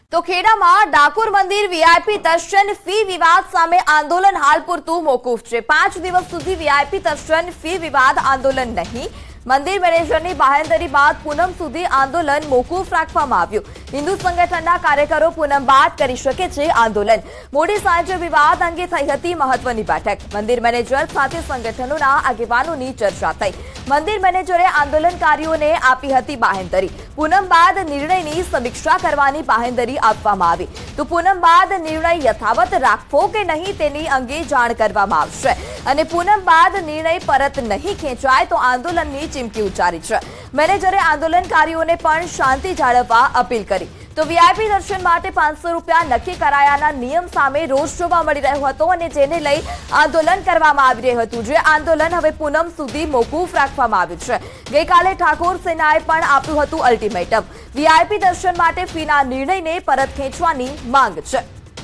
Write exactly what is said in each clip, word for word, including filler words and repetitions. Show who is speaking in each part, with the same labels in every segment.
Speaker 1: તો ખેડામાં ડાકોર મંદિર વીઆઈપી દર્શન ફી વિવાદ સામે આંદોલન હાલ પૂરતું મોકૂફ છે। પાંચ દિવસ સુધી વીઆઈપી દર્શન ફી વિવાદ આંદોલન નહીં। મંદિર મેનેજરની બાહેંધરી બાદ પૂનમ સુધી આંદોલન મોકૂફ રાખવામાં આવ્યું। હિન્દુ સંગઠનના કાર્યકરો પૂનમ બાદ કરી શકે છે આંદોલન। મોડી સાંજે વિવાદ અંગે થઈ હતી મહત્વની બેઠક। મંદિર મેનેજર સાથે સંગઠનોના આગેવાનોની ચર્ચા થઈ। મંદિર મેનેજરે આંદોલનકારીઓને આપી હતી બાહેંધરી। પૂનમ બાદ નિર્ણયની સમીક્ષા કરવાની બાહેંધરી આપવામાં આવી। તો પૂનમ બાદ નિર્ણય યથાવત રાખવો કે નહીં તેની અંગે જાણ કરવામાં આવશે અને પૂનમ બાદ નિર્ણય પરત નહીં ખેંચાય તો આંદોલનની ચીમકી ઉચ્ચારી છે। મેનેજરે આંદોલનકારીઓને પણ શાંતિ જાળવવા અપીલ કરી। તો વીઆઈપી દર્શન માટે પાંચસો રૂપિયા નક્કી કરાયાના નિયમ સામે રોષ જોવા મળી રહ્યો હતો અને જેને લઈ આંદોલન કરવામાં આવી રહ્યું હતું। જે આંદોલન હવે પૂનમ સુધી મોકૂફ રાખવામાં આવ્યું છે। ગઈકાલે ઠાકોર સેનાએ પણ આપ્યું હતું અલ્ટિમેટમ। વીઆઈપી દર્શન માટે ફીના નિર્ણયને પરત ખેંચવાની માંગ છે।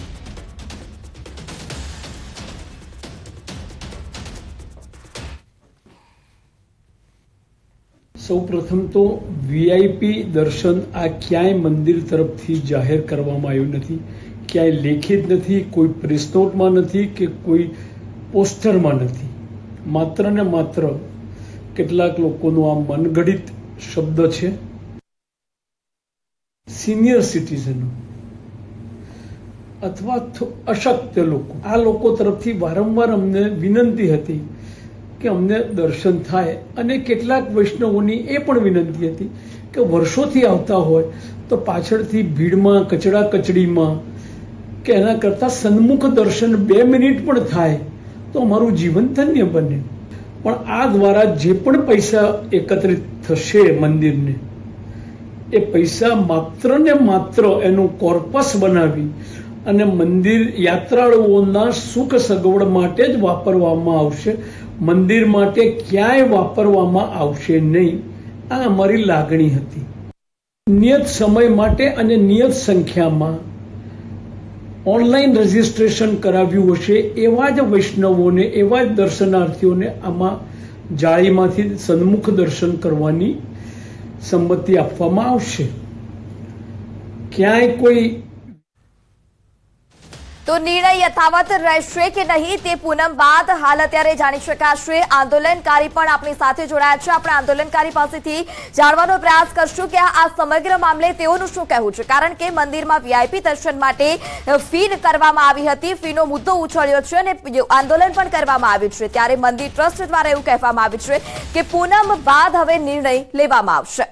Speaker 2: સૌ પ્રથમ તો વીઆઈપી દર્શન આ ક્યાંય મંદિર તરફથી જાહેર કરવામાં આવ્યું નથી, ક્યાંય લેખિત નથી, કોઈ પ્રેસ નોટમાં નથી કે કોઈ પોસ્ટરમાં નથી। માત્ર ને માત્ર કેટલાક લોકોનો આ મનગઢિત શબ્દ છે। સિનિયર સિટીઝનો અથવા અશક્ત લોકો, આ લોકો તરફથી વારંવાર અમને વિનંતી હતી કે અમને દર્શન થાય અને કેટલાક વૈષ્ણવોની એ પણ વિનંતી હતી કે વર્ષોથી આવતા હોય તો પાછળથી ભીડમાં કચડા કચડીમાં કે એના કરતાં સન્મુખ દર્શન બે મિનિટ પણ થાય તો અમારું જીવન ધન્ય બને। પણ આ દ્વારા જે પણ પૈસા એકત્રિત થશે મંદિરને, એ પૈસા માત્ર ને માત્ર એનું કોર્પસ બનાવી અને મંદિર યાત્રાળુઓના સુખ સગવડ માટે જ વાપરવામાં આવશે। મંદિર માટે ક્યાંય વાપરવામાં આવશે નહીં, આ અમારી લાગણી હતી। નિયત સમય માટે અને નિયત સંખ્યામાં ઓનલાઈન રજીસ્ટ્રેશન કરાવ્યું હશે એવા જ વૈષ્ણવોને, એવા જ દર્શનાર્થીઓને આમાં જાળીમાંથી સન્મુખ દર્શન કરવાની સંમતિ આપવામાં આવશે। ક્યાંય કોઈ
Speaker 1: તો નિર્ણય યથાવત રહેશે કે નહીં તે પૂનમ બાદ હાલ અત્યારે જાણી શકાશે। આંદોલનકારી પણ આપણી સાથે જોડાયા છે। આપણે આંદોલનકારી પાસેથી જાણવાનો પ્રયાસ કરશું કે આ સમગ્ર મામલે તેઓનું શું કહેવું છે, કારણ કે મંદિરમાં વીઆઈપી દર્શન માટે ફી કરવામાં આવી હતી, ફીનો મુદ્દો ઉછળ્યો છે અને આંદોલન પણ કરવામાં આવ્યું છે। ત્યારે મંદિર ટ્રસ્ટ દ્વારા એવું કહેવામાં આવ્યું છે કે પૂનમ બાદ હવે નિર્ણય લેવામાં આવશે।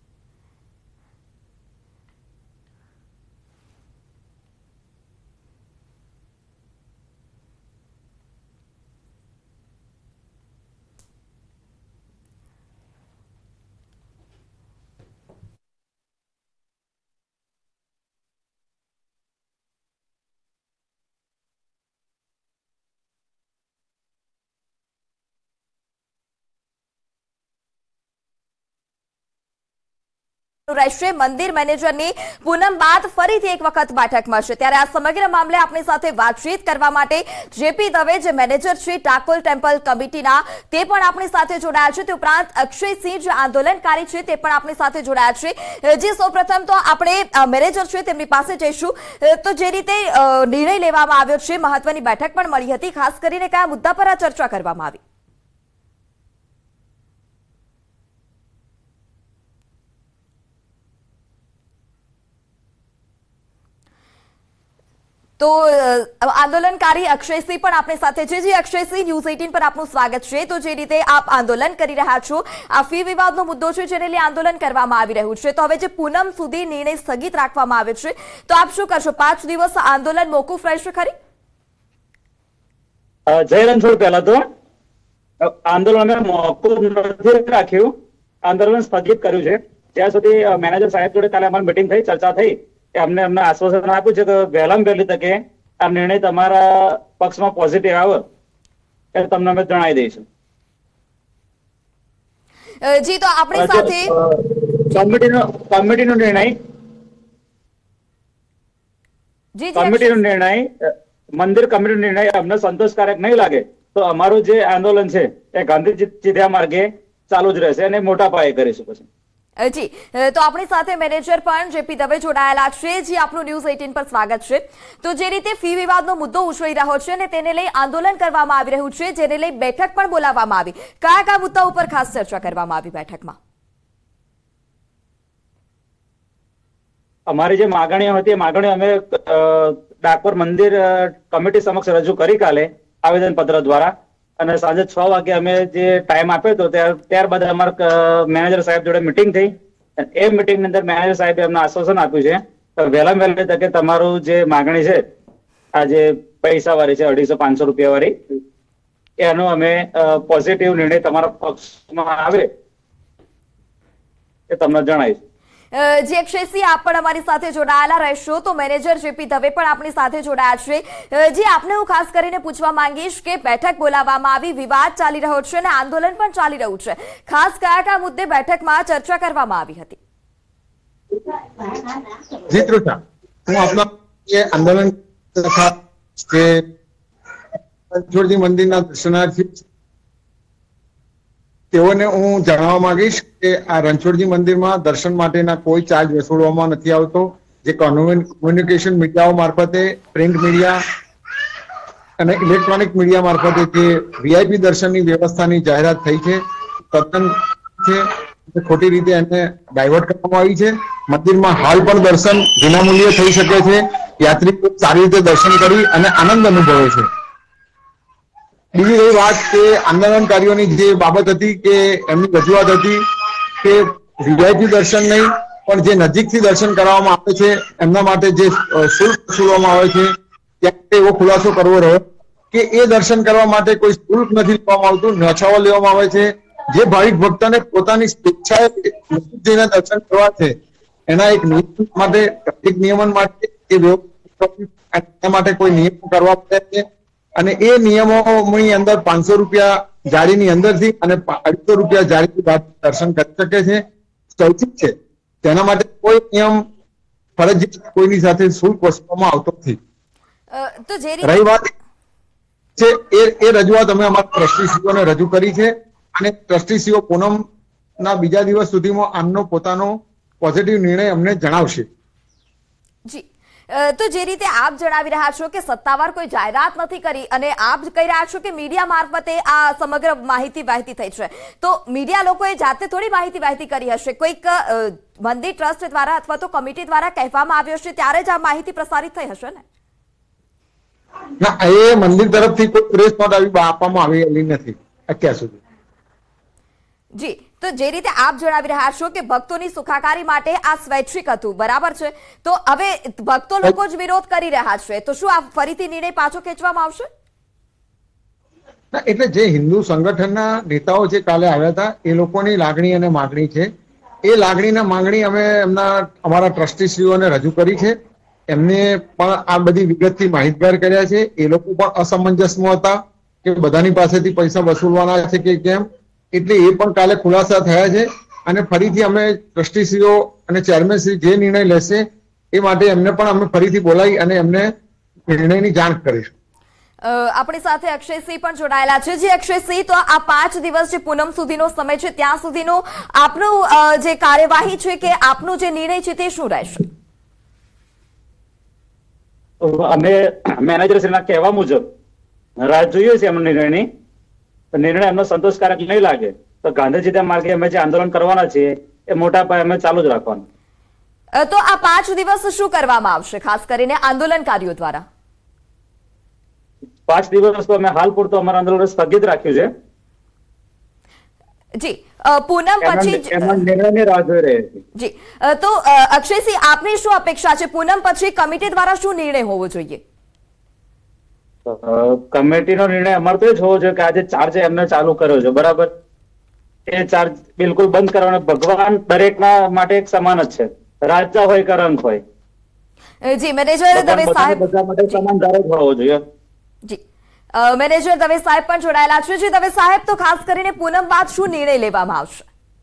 Speaker 1: રહેશે મંદિર મેનેજરની પૂનમ બાદ ફરીથી એક વખત બેઠક મળશે। ત્યારે આ સમગ્ર મામલે આપણી સાથે વાતચીત કરવા માટે જેપી દવે જે મેનેજર છે ટાકોર ટેમ્પલ કમિટીના, તે પણ આપણી સાથે જોડાયા છે। તે ઉપરાંત અક્ષયસિંહ જે આંદોલનકારી છે તે પણ આપણી સાથે જોડાયા છે। જે સૌપ્રથમ તો આપણે મેનેજર છે તેમની પાસે જઈશું। તો જે રીતે નિર્ણય લેવામાં આવ્યો છે, મહત્વની બેઠક પણ મળી હતી, ખાસ કરીને કયા મુદ્દા પર આ ચર્ચા કરવામાં આવી? તો આંદોલનકારી અક્ષયસિંહ પણ આપણી સાથે છે। જી અક્ષયસિંહ, ન્યૂઝ અઠ્ઠાવીસ પર આપનું સ્વાગત છે। તો જે રીતે આપ આંદોલન કરી રહ્યા છો, આ ફી વિવાદનો મુદ્દો છે જેને લઈ આંદોલન કરવામાં આવી રહ્યું છે, તો હવે જે પૂનમ સુધી નિર્ણય સ્થગિત રાખવામાં આવ્યો છે, તો આપ શું કરશો? પાંચ દિવસ આંદોલન મોકૂફ રહેશે ખરી?
Speaker 3: જય રણછોડ, પહેલા તો આંદોલન અમે મોકૂફ નથી રાખ્યું, આંદોલન સ્થગિત કર્યું છે। ત્યાં સુધી મેનેજર સાહેબ જોડે કાલે અમારી મીટિંગ થઈ, ચર્ચા થઈ, અમને અમને આશ્વાસન આપ્યું છે કે વહેલામાં વહેલી તકે આ નિર્ણય તમારા પક્ષમાં પોઝિટિવ આવે એ તમને અમે જણાવી દઈશું।
Speaker 1: જી, તો આપણી સાથે
Speaker 3: કમિટીનો કમિટીનો નિર્ણય જી કમિટીનો નિર્ણય મંદિર કમિટીનો નિર્ણય અમને સંતોષકારક નહીં લાગે તો અમારું જે આંદોલન છે એ ગાંધી ચિંધ્યા માર્ગે ચાલુ જ રહેશે અને મોટા પાયે કરીશું પછી।
Speaker 1: જી, તો આપણી સાથે મેનેજર પણ જેપી દવે જોડાયેલા છે. જી, આપનું ન્યૂઝ અઠ્ઠાવીસ પર સ્વાગત છે. તો જે રીતે ફી વિવાદનો મુદ્દો ઉછળી રહ્યો છે અને તેને લઈ આંદોલન કરવામાં આવી રહ્યું છે, જેને લઈ બેઠક પણ બોલાવવામાં આવી, કયા કયા મુદ્દા ઉપર ખાસ ચર્ચા કરવામાં આવી બેઠકમાં?
Speaker 3: અમારી જે માગણીઓ હતી એ માગણીઓ અમે ડાકોર મંદિર કમિટી સમક્ષ રજૂ કરી કાલે આવેદન પત્ર દ્વારા, અને સાંજે છ વાગે અમે જે ટાઈમ આપ્યો હતો ત્યારબાદ અમારા મેનેજર સાહેબ જોડે મિટિંગ થઈ. એ મિટિંગ ની અંદર મેનેજર સાહેબે અમને આશ્વાસન આપ્યું છે કે વહેલા વહેલી તકે તમારું જે માગણી છે, આ જે પૈસા વાળી છે અઢીસો પાંચસો રૂપિયા વાળી, એનો અમે પોઝિટિવ નિર્ણય તમારા પક્ષમાં આવે એ તમને જણાવીશ.
Speaker 1: જે અક્ષયસિંહ, આપ પણ અમારી સાથે જોડાયેલા રહેશો. તો મેનેજર જેપી દવે પણ આપણી સાથે જોડાયા છે. જે આપને હું ખાસ કરીને પૂછવા માંગીશ કે બેઠક બોલાવવામાં આવી, વિવાદ ચાલી રહ્યો છે અને આંદોલન પણ ચાલી રહ્યું છે, ખાસ કયા કયા મુદ્દે બેઠકમાં ચર્ચા કરવામાં આવી હતી?
Speaker 4: જી તૃષા, હું આપના આંદોલન તથા કે રણછોડજી મંદિરના દર્શનાર્થી તેઓને હું જણાવવા માંગીશ કે આ રણછોડજી મંદિરમાં દર્શન માટેના કોઈ ચાર્જ વસૂલવામાં નથી આવતો. જે કોમ્યુનિકેશન મીડિયાઓ મારફતે, પ્રિન્ટ મીડિયા અને ઇલેક્ટ્રોનિક મીડિયા મારફતે જે વીઆઈપી દર્શનની વ્યવસ્થાની જાહેરાત થઈ છે, તદ્દન છે ખોટી રીતે એને ડાયવર્ટ કરવામાં આવી છે. મંદિરમાં હાલ પણ દર્શન વિનામૂલ્યે થઈ શકે છે. યાત્રિકો સારી રીતે દર્શન કરી અને આનંદ અનુભવે છે. બીજી એ વાત કે આંદોલનકારીઓની જે બાબત હતી કે એમની રજૂઆત હતી કે વીઆઈપી દર્શન નહીં પણ જે નજીકથી દર્શન કરવામાં આવે છે એમના માટે જે શુલ્ક વસૂલવામાં આવે છે, ત્યાં એવો ખુલાસો કરવો રહ્યો કે એ દર્શન કરવા માટે કોઈ શુલ્ક નથી લેવામાં આવતું, નોછાવો લેવામાં આવે છે. જે ભાવિક ભક્તોને પોતાની સ્વેચ્છાએ જઈને દર્શન કરવા છે એના એક નિયમન માટે એક નિયમન માટે એ માટે કોઈ નિયમો કરવા પડે છે, અને એ નિયમોની અંદર પાંચસો રૂપિયા જાળીની અંદરથી અને અઢીસો રૂપિયા જાળીથી બહાર દર્શન કરી શકે છે. સૌથી છે તેના માટે કોઈ નિયમ ફરજિયાત કોઈની સાથે શુલ્ક વસૂલવામાં આવતો નથી. રહી વાત છે એ એ રજૂઆત અમે અમારા ટ્રસ્ટીશ્રીઓને રજૂ કરી છે, અને ટ્રસ્ટીશ્રીઓ પૂનમના બીજા દિવસ સુધીમાં આમનો પોતાનો પોઝિટિવ નિર્ણય અમને જણાવશે.
Speaker 1: જી, તો જે રીતે આપ જણાવી રહ્યા છો કે સત્તાવાર કોઈ જાહેરાત નથી કરી અને આપ કહી રહ્યા છો કે મીડિયા મારફતે આ સમગ્ર માહિતી વહેતી થઈ છે, તો મીડિયા લોકોએ જાતે થોડી માહિતી વહેતી કરી હશે, કોઈક મંદિર ટ્રસ્ટ દ્વારા અથવા તો કમિટી દ્વારા કહેવામાં આવ્યું હશે ત્યારે જ આ માહિતી પ્રસારિત થઈ હશે ને?
Speaker 4: ના, એ મંદિર તરફથી કોઈ પ્રેસ નોટ આવી આપવામાં આવેલી નથી અત્યાર સુધી.
Speaker 1: જી, તો જે રીતે આપ જણાવી રહ્યા છો કે ભક્તોની સુખાકારી માટે આ સ્વૈચ્છિક હતું, બરાબર છે, તો હવે ભક્તો લોકો જ વિરોધ કરી રહ્યા છે, તો શું આ ફરીથી નિર્ણય પાછો ખેંચવામાં આવશે?
Speaker 4: એટલે જે હિન્દુ સંગઠનના નેતાઓ જે કાલે આવ્યા હતા એ લોકોની લાગણી અને માંગણી છે, એ લાગણીના માંગણી અમે એમના અમારા ટ્રસ્ટીશ્રીઓને રજૂ કરી છે. એમને પણ આ બધી વિગતથી માહિતગાર કર્યા છે. એ લોકો પણ અસમંજસમાં હતા કે બધાની પાસેથી પૈસા વસૂલવાના છે કે કેમ, એટલે એ પણ કાલે ખુલાસા થયા છે. અને ફરીથી અમે ટ્રસ્ટીશ્રીઓ અને ચેરમેન શ્રી જે નિર્ણય લેશે એ માટે એમને પણ અમે ફરીથી બોલાવી અને એમને નિર્ણયની જાણ કરીશું.
Speaker 1: આપણી સાથે અક્ષયસિંહ પણ જોડાયેલા છે. જે અક્ષયસિંહ, તો આ પાંચ દિવસ જે પૂનમ સુધીનો સમય છે ત્યાં સુધીનો આપનું જે કાર્યવાહી છે કે આપનું જે નિર્ણય છે તે શું રહેશે?
Speaker 3: અમે મેનેજર શ્રીના કહેવા મુજબ રાહ જોઈએ છીએ એમનો નિર્ણયની. નિર્ણય એમનો સંતોષકારક નહીં લાગે તો ગાંધીજી માર્ગે અમે જે આંદોલન કરવાના છીએ એ મોટા પાયે અમે ચાલુ જ રાખવાનું.
Speaker 1: તો આ પાંચ દિવસ શું કરવામાં આવશે ખાસ કરીને આંદોલનકારીઓ દ્વારા?
Speaker 3: પાંચ દિવસ તો અમે હાલ પૂરતો અમારા આંદોલન સ્થગિત રાખ્યું છે.
Speaker 1: જી, પૂનમ પછી
Speaker 3: નિર્ણયની રાહ જોઈ રહી છે.
Speaker 1: જી, તો અક્ષયસિંહ, આપની શું અપેક્ષા છે? પૂનમ પછી કમિટી દ્વારા શું નિર્ણય હોવો જોઈએ?
Speaker 3: કમિટીનો નિર્ણય અમારે તો એ જ હોવો જોઈએ કે આજે ચાર્જ એમને ચાલુ કર્યો છે, બરાબર, એ ચાર્જ બિલકુલ બંધ કરવાનો. ભગવાન દરેકના માટે એક સમાન જ છે, રાજા હોય કે રંગ હોય.
Speaker 1: જી, મેનેજર દવે સાહેબ
Speaker 3: બધા માટે સમાન ધારો જ હોવો જોઈએ.
Speaker 1: જી, મેનેજર દવે સાહેબ પણ જોડાયેલા છે. જી દવે સાહેબ, તો ખાસ કરીને પૂનમ બાદ શું નિર્ણય લેવામાં આવશે?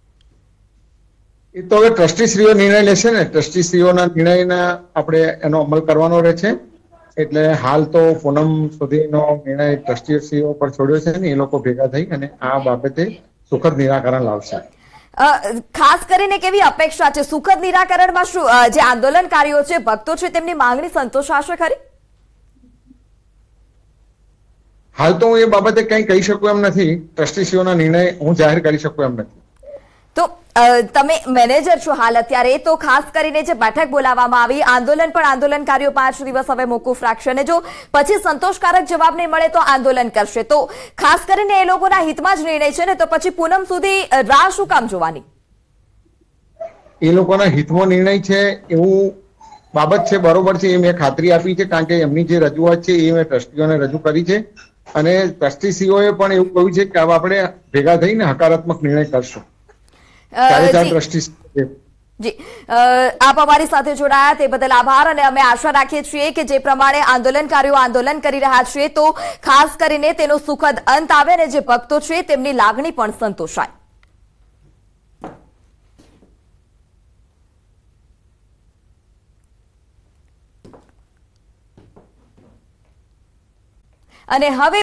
Speaker 4: એ તો હવે ટ્રસ્ટીશ્રીઓ નિર્ણય લેશે ને. ટ્રસ્ટીશ્રીઓના નિર્ણયના આપણે એનો અમલ કરવાનો રહે છે. એટલે હાલ તો પૂનમ સુધીનો નિર્ણય ટ્રસ્ટીશ્રીઓ પર છોડ્યો છે ને એ લોકો ભેગા થઈ અને આ બાબતે સુખદ નિરાકરણ લાવશે.
Speaker 1: અ, ખાસ કરીને કેવી અપેક્ષા છે સુખદ નિરાકરણમાં? શું અ, જે આંદોલનકારીઓ છે, ભક્તો છે, તેમની માંગણી સંતોષાશે ખરી?
Speaker 4: હાલ તો હું એ બાબતે કંઈ કહી શકું એમ નથી. ટ્રસ્ટીશ્રીઓના નિર્ણય હું જાહેર કરી શકું એમ નથી.
Speaker 1: તો અ, તમે મેનેજર છો હાલ અત્યારે, તો ખાસ કરીને જે બેઠક બોલાવવામાં આવી, આંદોલન પણ આંદોલનકારીઓ પાંચ દિવસ હવે મોકૂફ રાખશે અને જો પછી સંતોષકારક જવાબ નહીં મળે તો આંદોલન કરશે. તો ખાસ કરીને એ લોકોના હિતમાં જ નિર્ણય છે ને, તો પછી પૂનમ સુધી અ, રાહ શું કામ જોવાની?
Speaker 4: એ લોકોના હિતમાં નિર્ણય છે એવું બાબત છે, બરોબર છે, એ મેં ખાતરી આપી છે, કારણ કે એમની જે રજૂઆત છે એ મેં ટ્રસ્ટીઓને રજૂ કરી છે અને ટ્રસ્ટીસીઓએ પણ એવું કહ્યું છે કે હવે આપણે ભેગા થઈને હકારાત્મક નિર્ણય કરશું.
Speaker 1: અ,
Speaker 4: ચારે ચાર
Speaker 1: જી
Speaker 4: ટ્રસ્ટી
Speaker 1: જી અ, આપ અમારી સાથે જોડાયા તે બદલ આભાર અને અમે આશા રાખીએ છીએ કે જે પ્રમાણે આંદોલનકારીઓ આંદોલન કરી રહ્યા છે તો ખાસ કરીને તેનો સુખદ અંત આવે અને જે ભક્તો છે તેમની લાગણી પણ સંતોષાય. અને હવે